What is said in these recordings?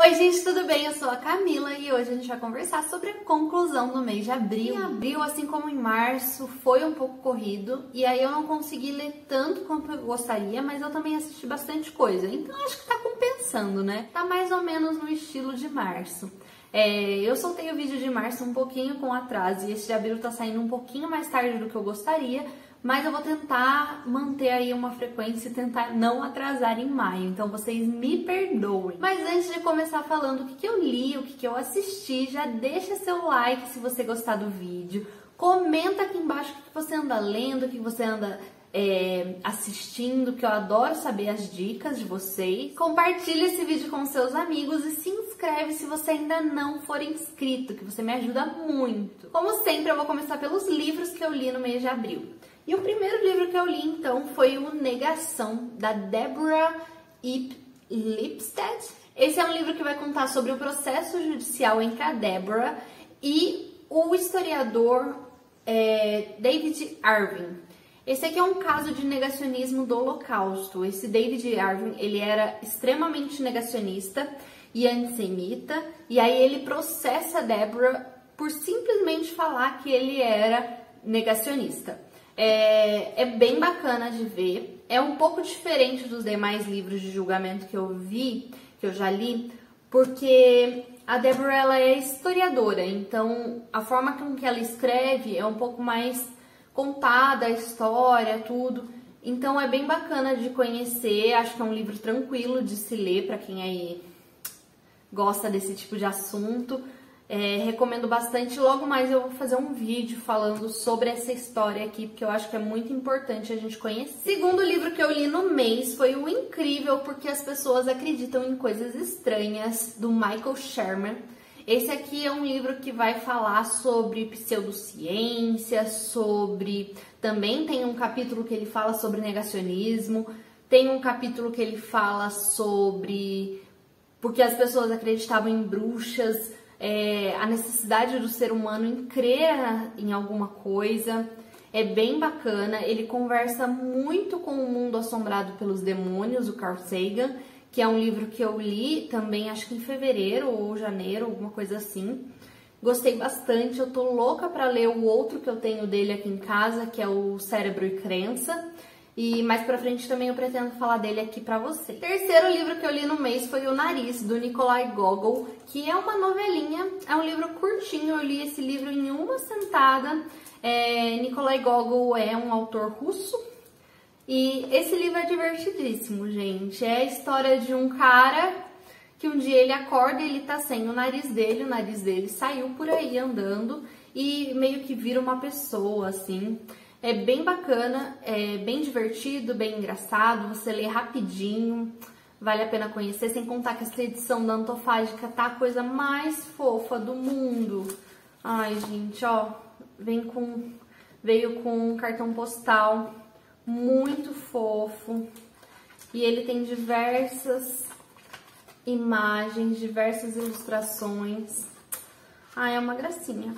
Oi gente, tudo bem? Eu sou a Camila e hoje a gente vai conversar sobre a conclusão do mês de abril. Em abril, assim como em março, foi um pouco corrido e aí eu não consegui ler tanto quanto eu gostaria, mas eu também assisti bastante coisa, então acho que tá compensando, né? Tá mais ou menos no estilo de março. Eu soltei o vídeo de março um pouquinho com atraso e esse de abril tá saindo um pouquinho mais tarde do que eu gostaria, mas eu vou tentar manter aí uma frequência e tentar não atrasar em maio, então vocês me perdoem. Mas antes de começar falando o que eu li, o que eu assisti, já deixa seu like se você gostar do vídeo, comenta aqui embaixo o que você anda lendo, o que você anda assistindo, que eu adoro saber as dicas de vocês. Compartilha esse vídeo com seus amigos e se inscreve se você ainda não for inscrito, que você me ajuda muito. Como sempre, eu vou começar pelos livros que eu li no mês de abril. E o primeiro livro que eu li, então, foi o Negação, da Deborah Lipstadt. Esse é um livro que vai contar sobre o processo judicial entre a Deborah e o historiador David Irving. Esse aqui é um caso de negacionismo do Holocausto. Esse David Irving, ele era extremamente negacionista e antissemita, e aí ele processa a Deborah por simplesmente falar que ele era negacionista. É bem bacana de ver, é um pouco diferente dos demais livros de julgamento que eu já li, porque a Deborah, ela é historiadora, então a forma com que ela escreve é um pouco mais contada, a história, tudo, então é bem bacana de conhecer, acho que é um livro tranquilo de se ler para quem aí gosta desse tipo de assunto. Recomendo bastante. Logo mais eu vou fazer um vídeo falando sobre essa história aqui, porque eu acho que é muito importante a gente conhecer. Segundo livro que eu li no mês foi o Incrível Porque as Pessoas Acreditam em Coisas Estranhas, do Michael Shermer. Esse aqui é um livro que vai falar sobre pseudociência, também tem um capítulo que ele fala sobre negacionismo, tem um capítulo que ele fala sobre porque as pessoas acreditavam em bruxas, a necessidade do ser humano em crer em alguma coisa. É bem bacana, ele conversa muito com o Mundo Assombrado pelos Demônios, o Carl Sagan, que é um livro que eu li também, acho que em fevereiro ou janeiro, alguma coisa assim. Gostei bastante, eu tô louca pra ler o outro que eu tenho dele aqui em casa, que é o Cérebro e Crença. E mais pra frente também eu pretendo falar dele aqui pra vocês. Terceiro livro que eu li no mês foi O Nariz, do Nikolai Gogol, que é uma novelinha, é um livro curtinho, eu li esse livro em uma sentada. Nikolai Gogol é um autor russo e esse livro é divertidíssimo, gente. É a história de um cara que um dia ele acorda e ele tá sem o nariz dele saiu por aí andando e meio que vira uma pessoa, assim. É bem bacana, é bem divertido, bem engraçado, você lê rapidinho, vale a pena conhecer, sem contar que essa edição da Antofágica tá a coisa mais fofa do mundo. Ai, gente, ó, veio com um cartão postal muito fofo e ele tem diversas imagens, diversas ilustrações. Ai, é uma gracinha.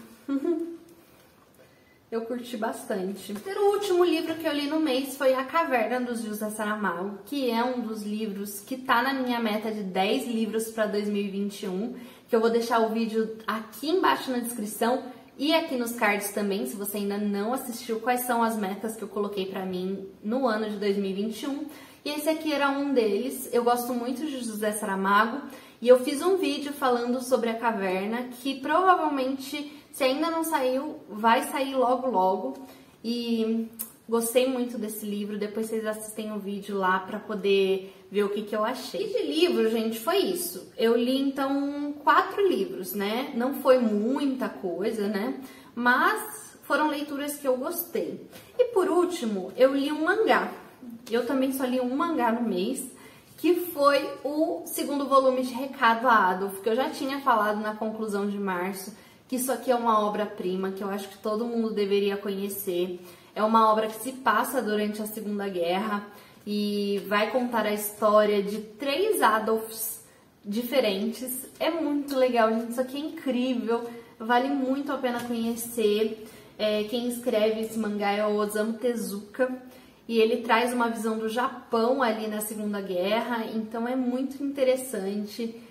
Eu curti bastante. O último livro que eu li no mês foi A Caverna dos José Saramago, que é um dos livros que tá na minha meta de 10 livros para 2021, que eu vou deixar o vídeo aqui embaixo na descrição e aqui nos cards também, se você ainda não assistiu quais são as metas que eu coloquei pra mim no ano de 2021. E esse aqui era um deles. Eu gosto muito de José Saramago e eu fiz um vídeo falando sobre A Caverna, que provavelmente, se ainda não saiu, vai sair logo logo. E gostei muito desse livro, depois vocês assistem o vídeo lá pra poder ver o que eu achei. E de livro, gente, foi isso. Eu li, então, 4 livros, né? Não foi muita coisa, né? Mas foram leituras que eu gostei. E por último, eu li um mangá. Eu também só li um mangá no mês, que foi o segundo volume de Recado a Adolf, que eu já tinha falado na conclusão de março, que isso aqui é uma obra-prima, que eu acho que todo mundo deveria conhecer. É uma obra que se passa durante a Segunda Guerra e vai contar a história de 3 Adolfs diferentes. É muito legal, gente, isso aqui é incrível, vale muito a pena conhecer. Quem escreve esse mangá é o Osamu Tezuka e ele traz uma visão do Japão ali na Segunda Guerra, então é muito interessante.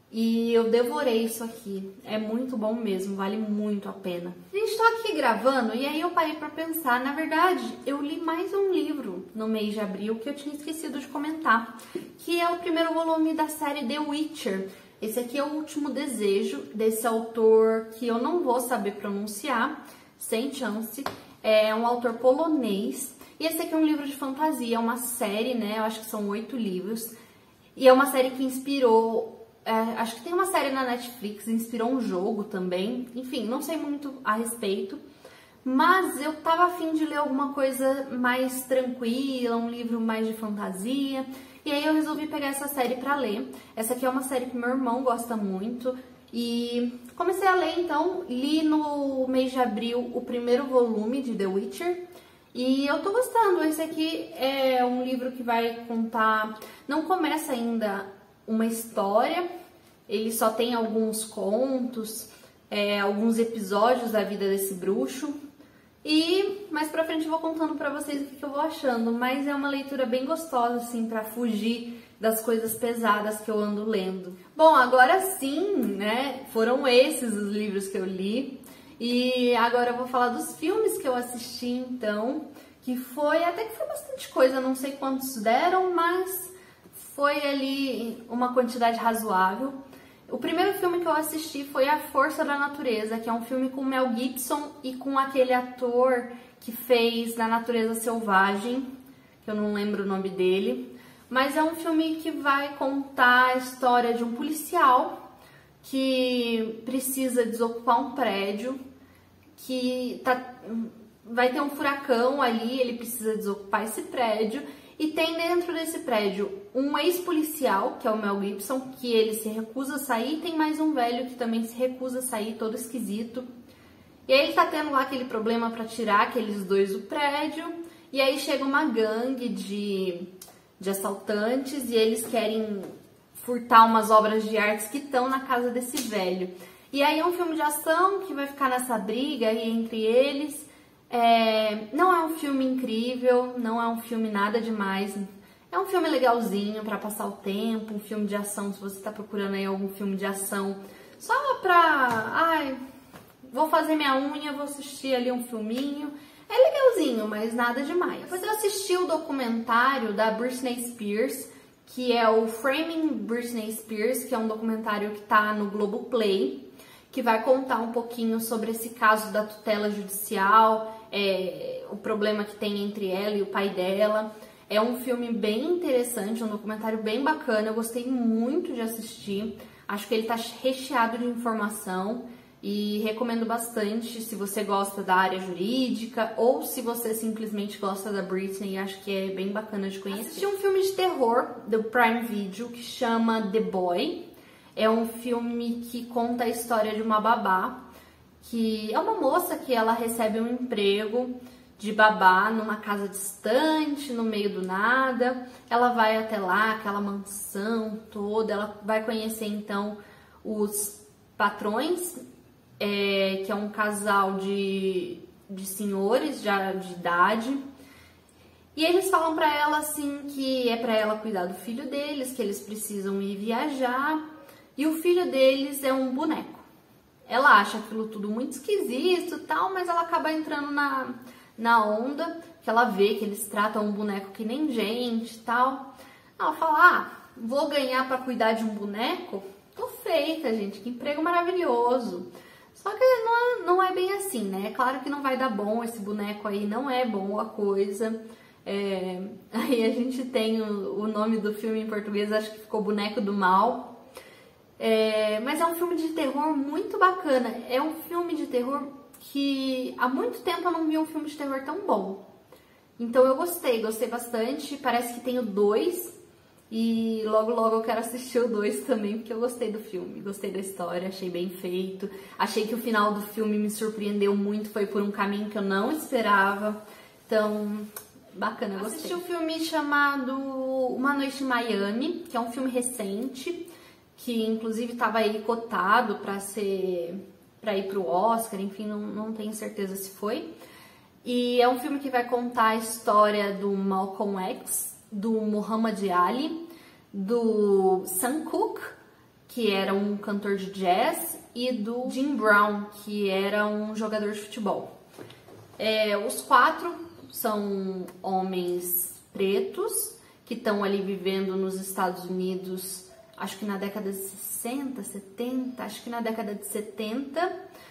e eu devorei isso aqui. É muito bom mesmo, vale muito a pena. Gente, tô aqui gravando e aí eu parei pra pensar. Na verdade, eu li mais um livro no mês de abril que eu tinha esquecido de comentar, que é o primeiro volume da série The Witcher. Esse aqui é o Último Desejo, desse autor que eu não vou saber pronunciar, sem chance. É um autor polonês. E esse aqui é um livro de fantasia, é uma série, né? Eu acho que são 8 livros. E é uma série que inspirou... acho que tem uma série na Netflix, inspirou um jogo também. Enfim, não sei muito a respeito. Mas eu tava afim de ler alguma coisa mais tranquila, um livro mais de fantasia. E aí eu resolvi pegar essa série pra ler. Essa aqui é uma série que meu irmão gosta muito. E comecei a ler, então, li no mês de abril o primeiro volume de The Witcher. E eu tô gostando. Esse aqui é um livro que vai contar... Não começa ainda uma história, ele só tem alguns contos, alguns episódios da vida desse bruxo. E mais pra frente eu vou contando pra vocês o que eu vou achando. Mas é uma leitura bem gostosa, assim, pra fugir das coisas pesadas que eu ando lendo. Bom, agora sim, né? Foram esses os livros que eu li. E agora eu vou falar dos filmes que eu assisti, então, que foi bastante coisa, não sei quantos deram, mas foi ali uma quantidade razoável. O primeiro filme que eu assisti foi A Força da Natureza, que é um filme com Mel Gibson e com aquele ator que fez Da Natureza Selvagem, que eu não lembro o nome dele, mas é um filme que vai contar a história de um policial que precisa desocupar um prédio, vai ter um furacão ali, ele precisa desocupar esse prédio, e tem dentro desse prédio um ex-policial, que é o Mel Gibson, que ele se recusa a sair, e tem mais um velho que também se recusa a sair, todo esquisito. E aí ele tá tendo lá aquele problema para tirar aqueles dois do prédio, e aí chega uma gangue de assaltantes, e eles querem furtar umas obras de artes que estão na casa desse velho. E aí é um filme de ação que vai ficar nessa briga aí entre eles. Não é um filme incrível, não é um filme nada demais. É um filme legalzinho pra passar o tempo, um filme de ação, se você tá procurando aí algum filme de ação. Só pra... vou fazer minha unha, vou assistir ali um filminho. É legalzinho, mas nada demais. Depois eu assisti o documentário da Britney Spears, que é o Framing Britney Spears, que é um documentário que tá no Globoplay, que vai contar um pouquinho sobre esse caso da tutela judicial, o problema que tem entre ela e o pai dela. É um filme bem interessante, um documentário bem bacana, eu gostei muito de assistir. Acho que ele tá recheado de informação e recomendo bastante se você gosta da área jurídica ou se você simplesmente gosta da Britney, acho que é bem bacana de conhecer. Assisti um filme de terror do Prime Video que chama The Boy. É um filme que conta a história de uma babá, que é uma moça que ela recebe um emprego de babá numa casa distante, no meio do nada. Ela vai até lá, aquela mansão toda, ela vai conhecer então os patrões, que é um casal de senhores já de idade. E eles falam pra ela assim que é pra ela cuidar do filho deles, que eles precisam ir viajar. E o filho deles é um boneco. Ela acha aquilo tudo muito esquisito e tal, mas ela acaba entrando na onda, que ela vê que eles tratam um boneco que nem gente e tal. Ela fala, vou ganhar pra cuidar de um boneco? Tô feita, gente, que emprego maravilhoso. Só que não é bem assim, né? É claro que não vai dar bom, esse boneco aí não é boa coisa. Aí a gente tem o nome do filme em português, acho que ficou Boneco do Mal. Mas é um filme de terror muito bacana. É um filme de terror que há muito tempo eu não vi um filme de terror tão bom. Então eu gostei bastante. Parece que tem o 2 e logo eu quero assistir o 2 também, porque eu gostei do filme, gostei da história, achei bem feito. Achei que o final do filme me surpreendeu muito, foi por um caminho que eu não esperava. Então, bacana, eu gostei. Assisti um filme chamado Uma Noite em Miami, que é um filme recente, que inclusive estava aí cotado para ir pro Oscar, enfim, não tenho certeza se foi. E é um filme que vai contar a história do Malcolm X, do Muhammad Ali, do Sam Cooke, que era um cantor de jazz, e do Jim Brown, que era um jogador de futebol. Os 4 são homens pretos que estão ali vivendo nos Estados Unidos, acho que na década de 60, 70, acho que na década de 70.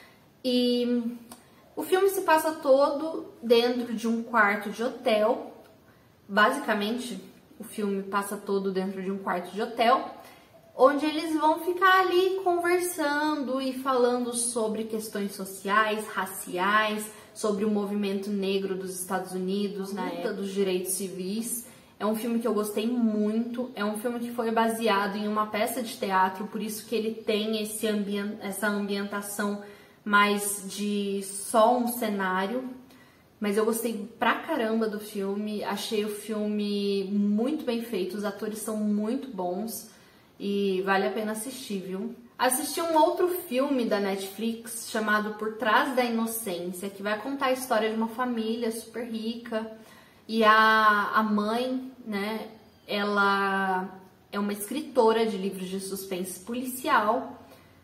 E o filme se passa todo dentro de um quarto de hotel. Basicamente, o filme passa todo dentro de um quarto de hotel, onde eles vão ficar ali conversando e falando sobre questões sociais, raciais, sobre o movimento negro dos Estados Unidos, na época dos direitos civis. É um filme que eu gostei muito, é um filme que foi baseado em uma peça de teatro, por isso que ele tem essa ambientação mais de só um cenário. Mas eu gostei pra caramba do filme, achei o filme muito bem feito, os atores são muito bons e vale a pena assistir, viu? Assisti um outro filme da Netflix chamado Por Trás da Inocência, que vai contar a história de uma família super rica. E a mãe, né, ela é uma escritora de livros de suspense policial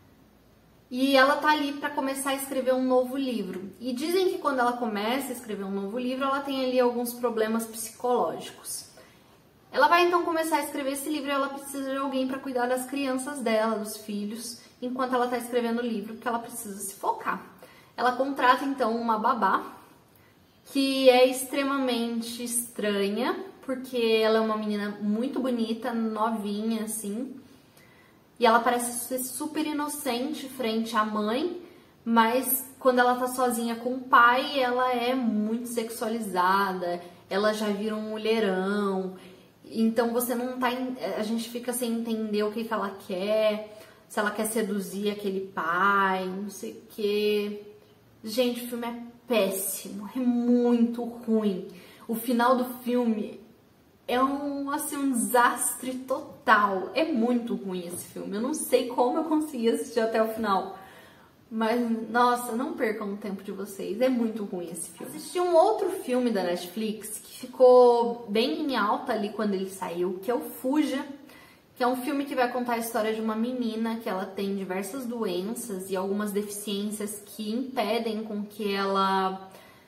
e ela tá ali para começar a escrever um novo livro. E dizem que quando ela começa a escrever um novo livro, ela tem ali alguns problemas psicológicos. Ela vai então começar a escrever esse livro e ela precisa de alguém para cuidar das crianças dela, dos filhos, enquanto ela tá escrevendo o livro, porque ela precisa se focar. Ela contrata então uma babá, que é extremamente estranha, porque ela é uma menina muito bonita, novinha, assim, e ela parece ser super inocente frente à mãe, mas quando ela tá sozinha com o pai, ela é muito sexualizada, ela já vira um mulherão, então você não tá, a gente fica sem entender o que ela quer, se ela quer seduzir aquele pai, não sei o que. Gente, o filme é péssimo, é muito ruim. O final do filme é um desastre total. É muito ruim esse filme. Eu não sei como eu consegui assistir até o final. Mas, nossa, não percam o tempo de vocês. É muito ruim esse filme. Assisti um outro filme da Netflix que ficou bem em alta ali quando ele saiu, que é o Fuja, que é um filme que vai contar a história de uma menina que ela tem diversas doenças e algumas deficiências que impedem com que ela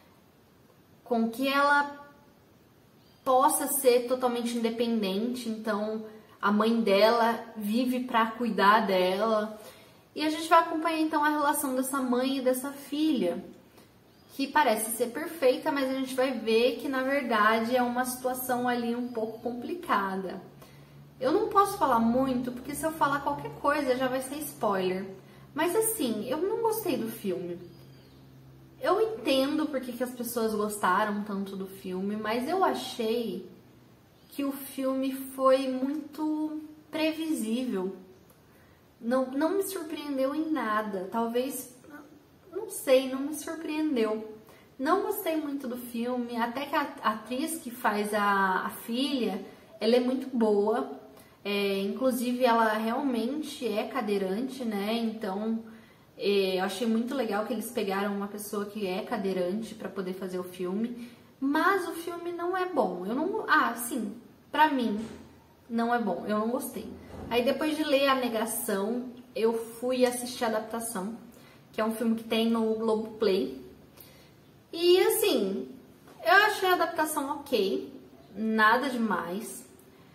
possa ser totalmente independente. Então, a mãe dela vive para cuidar dela. E a gente vai acompanhar então a relação dessa mãe e dessa filha, que parece ser perfeita, mas a gente vai ver que na verdade é uma situação ali um pouco complicada. Eu não posso falar muito, porque se eu falar qualquer coisa já vai ser spoiler. Mas assim, eu não gostei do filme. Eu entendo porque que as pessoas gostaram tanto do filme, mas eu achei que o filme foi muito previsível. Não me surpreendeu em nada. Talvez, não sei, não me surpreendeu. Não gostei muito do filme, até que a atriz que faz a filha, ela é muito boa. Inclusive, ela realmente é cadeirante, né? Então, eu achei muito legal que eles pegaram uma pessoa que é cadeirante para poder fazer o filme. Mas o filme não é bom. Sim, pra mim, não é bom. Eu não gostei. Aí, depois de ler A Negação, eu fui assistir a adaptação, que é um filme que tem no Globoplay. E, assim, eu achei a adaptação ok. Nada demais.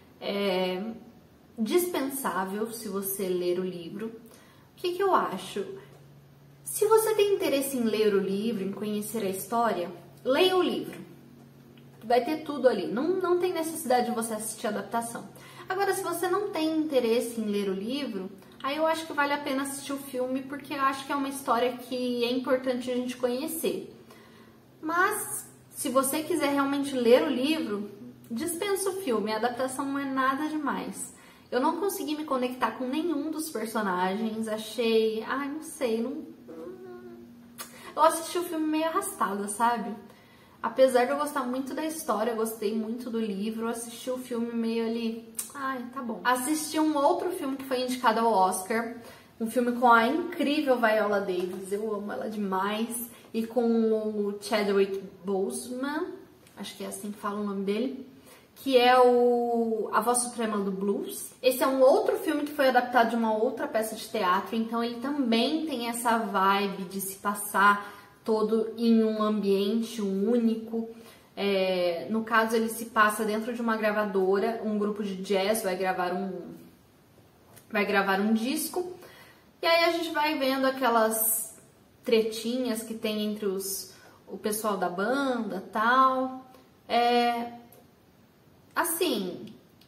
Dispensável se você ler o livro. O que eu acho? Se você tem interesse em ler o livro, em conhecer a história, leia o livro. Vai ter tudo ali. Não tem necessidade de você assistir a adaptação. Agora, se você não tem interesse em ler o livro, aí eu acho que vale a pena assistir o filme, porque eu acho que é uma história que é importante a gente conhecer. Mas, se você quiser realmente ler o livro, dispensa o filme. A adaptação não é nada demais. Eu não consegui me conectar com nenhum dos personagens, achei... não sei, eu assisti o filme meio arrastada, sabe? Apesar de eu gostar muito da história, eu gostei muito do livro, eu assisti o filme meio ali... tá bom. Assisti um outro filme que foi indicado ao Oscar, um filme com a incrível Viola Davis, eu amo ela demais, e com o Chadwick Boseman, acho que é assim que fala o nome dele, que é A Voz Suprema do Blues. Esse é um outro filme que foi adaptado de uma outra peça de teatro, então ele também tem essa vibe de se passar todo em um ambiente único. No caso, ele se passa dentro de uma gravadora, um grupo de jazz vai gravar um disco, e aí a gente vai vendo aquelas tretinhas que tem entre o pessoal da banda e tal. Assim,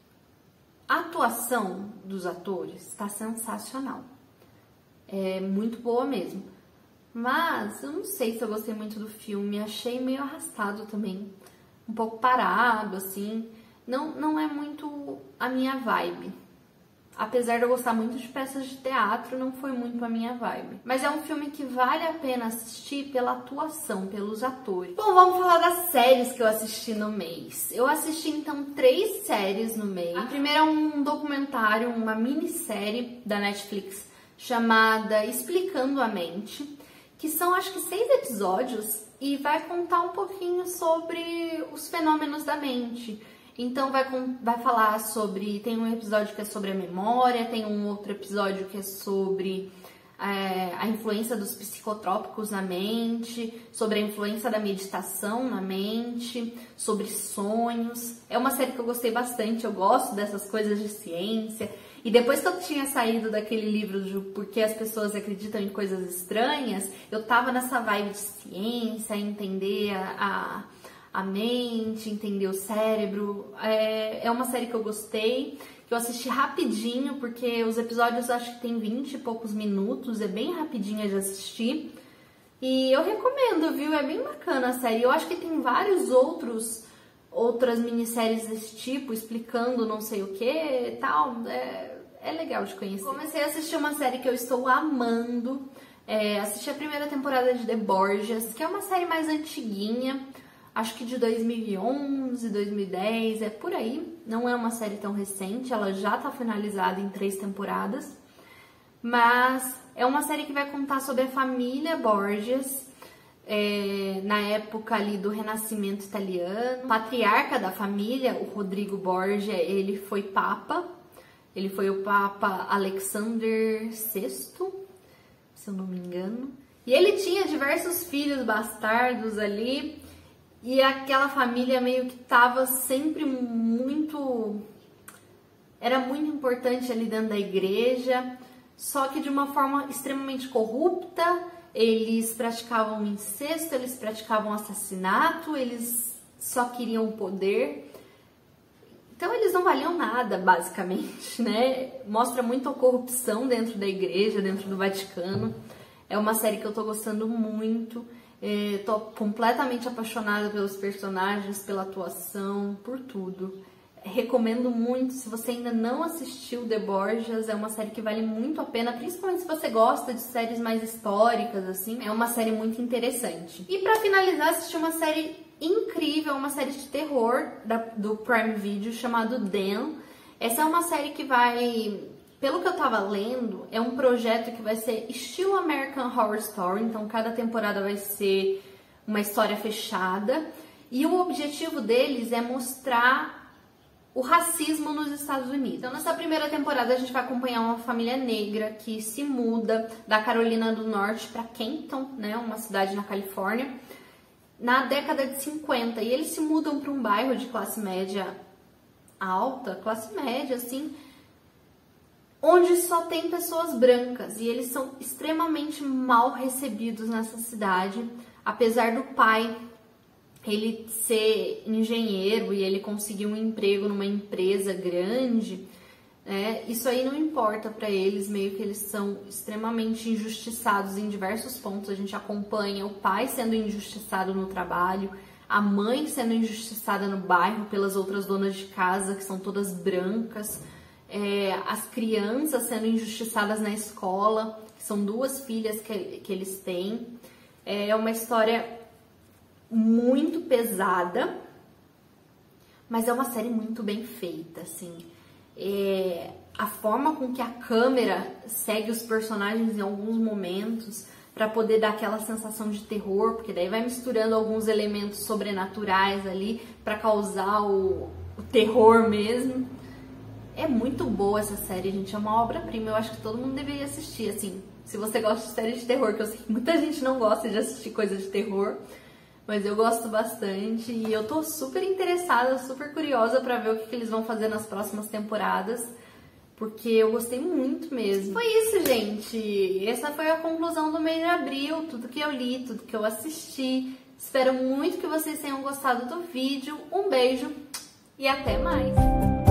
a atuação dos atores está sensacional. É muito boa mesmo. Mas eu não sei se eu gostei muito do filme. Achei meio arrastado também. Um pouco parado, assim. Não é muito a minha vibe. Apesar de eu gostar muito de peças de teatro, não foi muito a minha vibe. Mas é um filme que vale a pena assistir pela atuação, pelos atores. Bom, vamos falar das séries que eu assisti no mês. Eu assisti, então, 3 séries no mês. A primeira é um documentário, uma minissérie da Netflix, chamada Explicando a Mente, que são, acho que, 6 episódios, e vai contar um pouquinho sobre os fenômenos da mente. Então vai falar sobre, tem um episódio que é sobre a memória, tem um outro episódio que é sobre a influência dos psicotrópicos na mente, sobre a influência da meditação na mente, sobre sonhos. É uma série que eu gostei bastante, eu gosto dessas coisas de ciência. E depois que eu tinha saído daquele livro de Por que as pessoas acreditam em coisas estranhas, eu tava nessa vibe de ciência, entender a mente, entender o cérebro. É uma série que eu gostei, que eu assisti rapidinho, porque os episódios acho que tem 20 e poucos minutos, é bem rapidinha de assistir. E eu recomendo, viu? É bem bacana a série. Eu acho que tem vários outras minisséries desse tipo, explicando não sei o que e tal. É legal de conhecer. Comecei a assistir uma série que eu estou amando. Assisti a primeira temporada de The Borgias, que é uma série mais antiguinha. Acho que de 2011, 2010, é por aí. Não é uma série tão recente, ela já tá finalizada em 3 temporadas. Mas é uma série que vai contar sobre a família Borgias, na época ali do Renascimento italiano. O patriarca da família, o Rodrigo Borgia, ele foi papa. Ele foi o Papa Alexander VI, se eu não me engano. E ele tinha diversos filhos bastardos ali. E aquela família meio que tava sempre era muito importante ali dentro da igreja, só que de uma forma extremamente corrupta. Eles praticavam incesto, eles praticavam assassinato, eles só queriam o poder. Então eles não valiam nada, basicamente, né? Mostra muito a corrupção dentro da igreja, dentro do Vaticano. É uma série que eu tô gostando muito. Tô completamente apaixonada pelos personagens, pela atuação, por tudo. Recomendo muito. Se você ainda não assistiu The Borgias, é uma série que vale muito a pena, principalmente se você gosta de séries mais históricas, assim. É uma série muito interessante. E pra finalizar, assisti uma série incrível, uma série de terror do Prime Video, chamado Dan. Essa é uma série que vai... Pelo que eu tava lendo, é um projeto que vai ser estilo American Horror Story, então cada temporada vai ser uma história fechada. E o objetivo deles é mostrar o racismo nos Estados Unidos. Então nessa primeira temporada a gente vai acompanhar uma família negra que se muda da Carolina do Norte para Kenton, né, uma cidade na Califórnia, na década de 50. E eles se mudam para um bairro de classe média alta, classe média, assim, onde só tem pessoas brancas, e eles são extremamente mal recebidos nessa cidade, apesar do pai ele ser engenheiro e ele conseguir um emprego numa empresa grande, né? Isso aí não importa para eles, meio que eles são extremamente injustiçados em diversos pontos. A gente acompanha o pai sendo injustiçado no trabalho, a mãe sendo injustiçada no bairro pelas outras donas de casa, que são todas brancas, as crianças sendo injustiçadas na escola, que são 2 filhas que eles têm. É uma história muito pesada, mas é uma série muito bem feita, assim. A forma com que a câmera segue os personagens em alguns momentos para poder dar aquela sensação de terror, porque daí vai misturando alguns elementos sobrenaturais ali para causar o terror mesmo. É muito boa essa série, gente, é uma obra-prima, eu acho que todo mundo deveria assistir, assim. Se você gosta de série de terror, que eu sei que muita gente não gosta de assistir coisa de terror, mas eu gosto bastante e eu tô super interessada, super curiosa pra ver o que eles vão fazer nas próximas temporadas, porque eu gostei muito mesmo. Foi isso, gente. Essa foi a conclusão do mês de abril, tudo que eu li, tudo que eu assisti. Espero muito que vocês tenham gostado do vídeo. Um beijo e até mais!